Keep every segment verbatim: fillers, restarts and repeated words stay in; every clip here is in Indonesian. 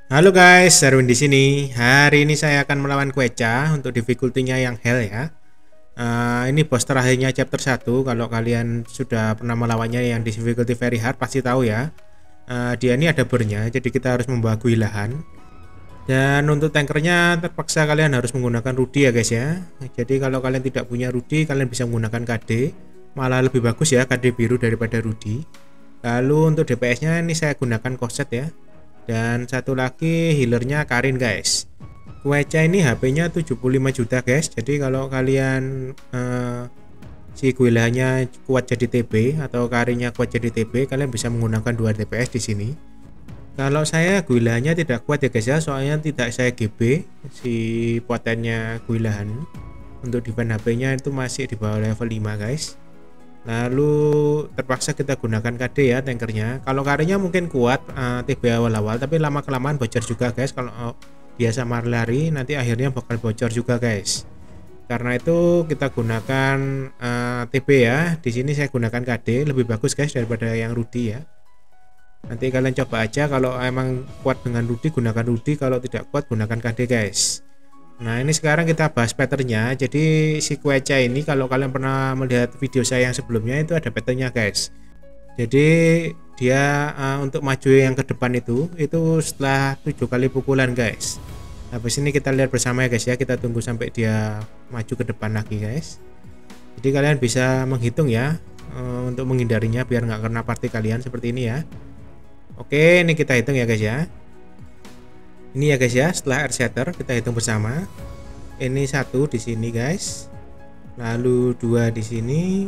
Halo guys, Darwin di sini. Hari ini saya akan melawan Queca untuk difficulty-nya yang hell ya. Uh, ini bos terakhirnya chapter satu. Kalau kalian sudah pernah melawannya yang di difficulty very hard pasti tahu ya. Uh, dia ini ada burnya, jadi kita harus membawa guilahan. Dan untuk tankernya terpaksa kalian harus menggunakan Rudy ya guys ya. Jadi kalau kalian tidak punya Rudy, kalian bisa menggunakan K D. Malah lebih bagus ya K D biru daripada Rudy. Lalu untuk D P S-nya ini saya gunakan Koset ya. Dan satu lagi healernya Karin guys. Queca ini H P-nya tujuh puluh lima juta guys. Jadi kalau kalian uh, si guilanya kuat jadi T B atau Karinnya kuat jadi T B, kalian bisa menggunakan dua D P S di sini. Kalau saya guilanya tidak kuat ya guys ya, soalnya tidak saya G B si potennya guilahan. Untuk defense H P-nya itu masih di bawah level lima guys. Lalu terpaksa kita gunakan K D ya tankernya. Kalau Karinnya mungkin kuat uh, T B awal-awal, tapi lama kelamaan bocor juga guys. Kalau uh, biasa lari nanti akhirnya bakal bocor juga guys. Karena itu kita gunakan uh, T B ya. Di sini saya gunakan K D, lebih bagus guys daripada yang Rudy ya. Nanti kalian coba aja, kalau emang kuat dengan Rudy gunakan Rudy, kalau tidak kuat gunakan K D guys. Nah ini sekarang kita bahas patternnya. Jadi si Queca ini kalau kalian pernah melihat video saya yang sebelumnya itu ada patternnya guys. Jadi dia uh, untuk maju yang ke depan itu itu setelah tujuh kali pukulan guys. Habis ini kita lihat bersama ya guys ya. Kita tunggu sampai dia maju ke depan lagi guys. Jadi kalian bisa menghitung ya uh, untuk menghindarinya biar nggak kena party kalian seperti ini ya. Oke, ini kita hitung ya guys ya. Ini ya guys ya, setelah air shatter kita hitung bersama. Ini satu di sini guys. Lalu dua di sini.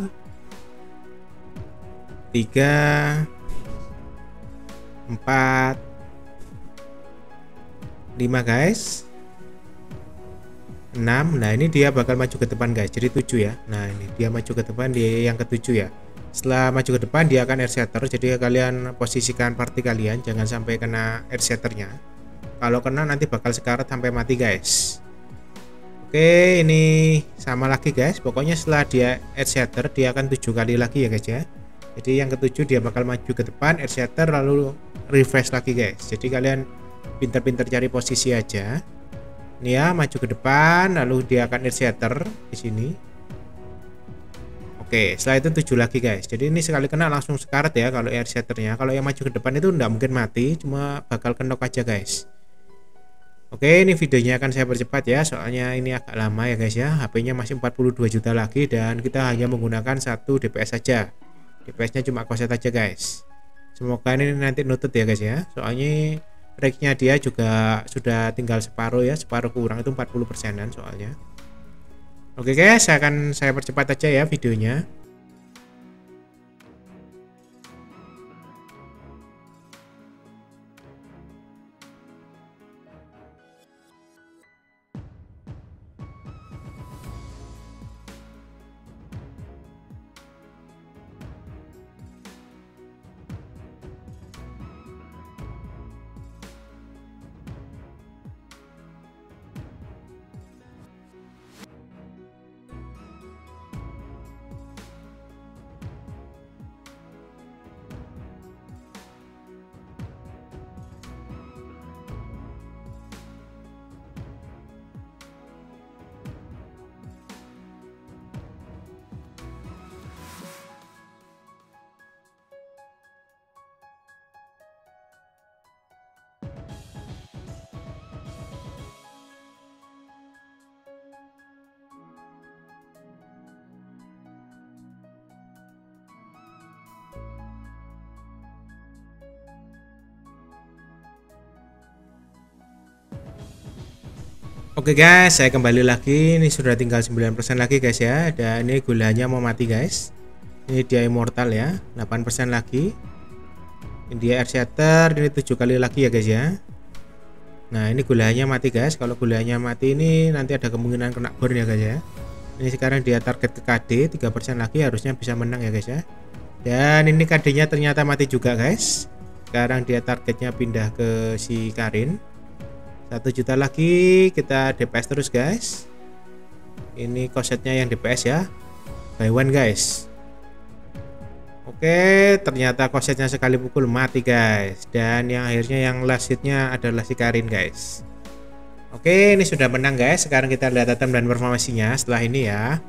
Tiga, empat, lima guys. Enam. Nah, ini dia bakal maju ke depan guys. Jadi tujuh ya. Nah, ini dia maju ke depan di yang ketujuh ya. Setelah maju ke depan dia akan air shatter. Jadi kalian posisikan party kalian jangan sampai kena air shatternya. Kalau kena nanti bakal sekarat sampai mati guys. Oke, ini sama lagi guys. Pokoknya setelah dia air shatter dia akan tujuh kali lagi ya guys ya. Jadi yang ketujuh dia bakal maju ke depan, air shatter, lalu refresh lagi guys. Jadi kalian pinter-pinter cari posisi aja. Ini ya, maju ke depan, lalu dia akan air shatter di sini. Oke, setelah itu tujuh lagi guys. Jadi ini sekali kena langsung sekarat ya kalau air shatternya. Kalau yang maju ke depan itu nggak mungkin mati, cuma bakal kenok aja guys. Oke, ini videonya akan saya percepat ya, soalnya ini agak lama ya guys ya. H P-nya masih empat puluh dua juta lagi dan kita hanya menggunakan satu D P S saja. D P S-nya cuma koset aja guys. Semoga ini nanti nutut ya guys ya. Soalnya rake-nya dia juga sudah tinggal separuh ya, separuh kurang itu empat puluh persenan soalnya. Oke guys, saya akan saya percepat aja ya videonya. Oke guys, saya kembali lagi. Ini sudah tinggal sembilan persen lagi guys ya. Dan ini gulanya mau mati guys. Ini dia immortal ya, delapan persen lagi. Ini dia air shatter, ini tujuh kali lagi ya guys ya. Nah, ini gulanya mati guys. Kalau gulanya mati ini nanti ada kemungkinan kena burn ya guys ya. Ini sekarang dia target ke K D, tiga persen lagi harusnya bisa menang ya guys ya. Dan ini K D-nya ternyata mati juga guys. Sekarang dia targetnya pindah ke si Karin. Satu juta lagi, kita D P S terus guys. Ini kosetnya yang D P S ya, by one guys. Oke, ternyata kosetnya sekali pukul mati guys. Dan yang akhirnya yang last hitnya adalah si Karin guys. Oke, ini sudah menang guys. Sekarang kita lihat item dan performasinya setelah ini ya.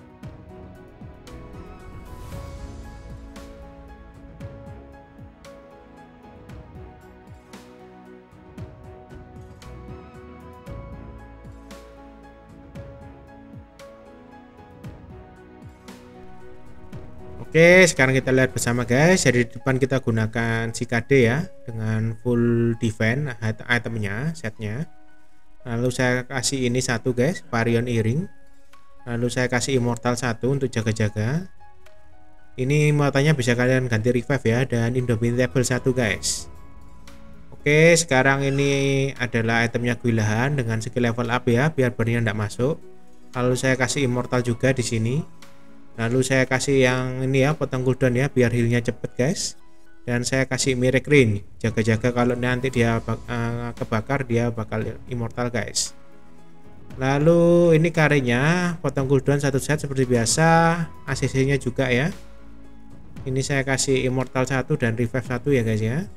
Oke, sekarang kita lihat bersama guys. Jadi di depan kita gunakan si K D ya, dengan full defense itemnya, setnya. Lalu saya kasih ini satu guys, Varian Earring. Lalu saya kasih Immortal satu untuk jaga-jaga. Ini matanya bisa kalian ganti revive ya, dan Indomitable satu guys. Oke, sekarang ini adalah itemnya Gwilahan dengan skill level up ya, biar burn-nya tidak masuk. Lalu saya kasih Immortal juga di sini. Lalu saya kasih yang ini ya, potong cooldown ya, biar healnya cepet guys. Dan saya kasih Mirek Ring, jaga-jaga kalau nanti dia uh, kebakar dia bakal immortal guys. Lalu ini karirnya, potong cooldown satu set seperti biasa, A C C nya juga ya. Ini saya kasih immortal satu dan revive satu ya guys ya.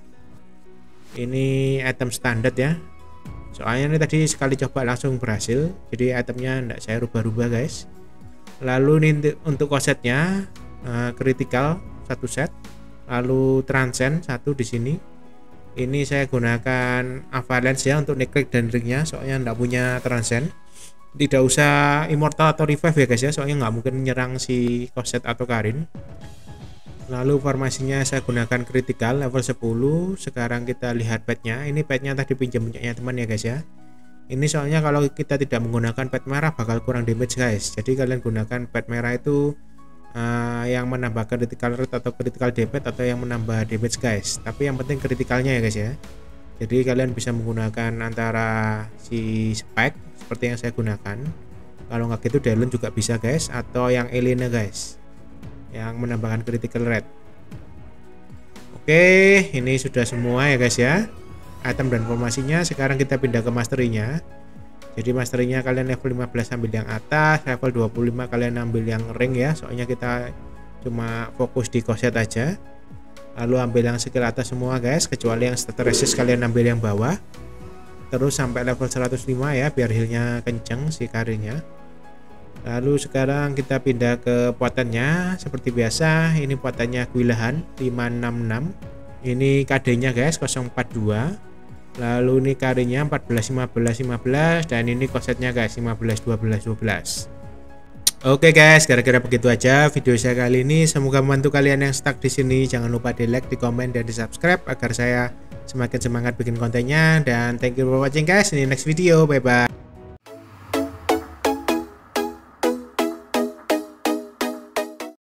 Ini item standar ya, soalnya ini tadi sekali coba langsung berhasil, jadi itemnya enggak saya rubah-rubah guys. Lalu ini untuk kosetnya uh, critical satu set, lalu transcend satu di sini. Ini saya gunakan avalanche ya untuk necklace dan ringnya, soalnya nggak punya transcend. Tidak usah immortal atau revive ya guys ya, soalnya nggak mungkin menyerang si koset atau Karin. Lalu formasinya saya gunakan critical level sepuluh. Sekarang kita lihat petnya. Ini petnya tadi pinjam punyanya teman ya guys ya. Ini soalnya kalau kita tidak menggunakan pet merah bakal kurang damage guys. Jadi kalian gunakan pet merah itu uh, yang menambah critical rate atau critical damage, atau yang menambah damage guys. Tapi yang penting kritikalnya ya guys ya. Jadi kalian bisa menggunakan antara si spike seperti yang saya gunakan. Kalau nggak gitu Delon juga bisa guys, atau yang Elena guys, yang menambahkan critical rate. Oke, ini sudah semua ya guys ya, item dan formasinya. Sekarang kita pindah ke masterinya. Jadi masterinya kalian level lima belas ambil yang atas, level dua puluh lima kalian ambil yang ring ya, soalnya kita cuma fokus di koset aja. Lalu ambil yang skill atas semua guys, kecuali yang starter resist kalian ambil yang bawah. Terus sampai level seratus lima ya, biar healnya kenceng si karirnya. Lalu sekarang kita pindah ke potennya. Seperti biasa, ini potennya Gwilahan lima enam enam. Ini K D nya guys nol empat dua. Lalu ini karirnya empat belas lima belas lima belas, dan ini kosetnya guys lima belas dua belas dua belas. Oke guys, kira-kira begitu aja video saya kali ini. Semoga membantu kalian yang stuck di sini. Jangan lupa di like, di komen, dan di subscribe agar saya semakin semangat bikin kontennya. Dan thank you for watching guys. In the next video, bye bye.